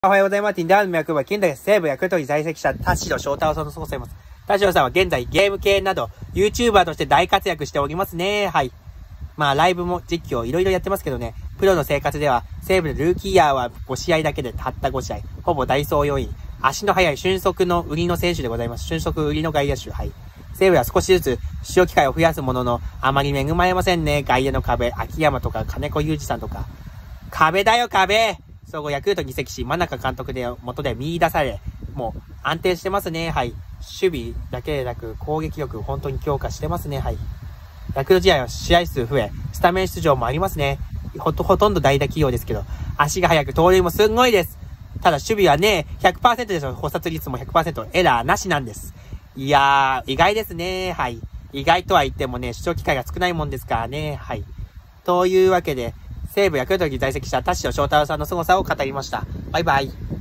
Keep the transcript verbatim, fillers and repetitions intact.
おはようございます。ティンダーの脈は近代西部ヤクルトに在籍した田代翔太郎さんの過ごされます。田代さんは現在ゲーム系など YouTuber として大活躍しておりますね。はい。まあライブも実況いろいろやってますけどね。プロの生活では西部のルーキーイヤーはご試合だけでたったご試合。ほぼダイソー要員。足の速い俊足の売りの選手でございます。俊足売りの外野手。はい。西部は少しずつ出場機会を増やすものの、あまり恵まれませんね。外野の壁。秋山とか金子裕二さんとか。壁だよ壁総合ヤクルトに移籍し、真中監督で元で見出され、もう安定してますね。はい。守備だけでなく攻撃力本当に強化してますね。はい。ヤクルト試合は試合数増え、スタメン出場もありますね。ほと、ほとんど代打起用ですけど、足が速く盗塁もすんごいです。ただ守備はね、ひゃくパーセントですよ。捕殺率も ひゃくパーセント、エラーなしなんです。いやー、意外ですね。はい。意外とは言ってもね、出場機会が少ないもんですからね。はい。というわけで、西武ヤクルトに在籍した田代翔太郎さんの凄さを語りました。バイバイ。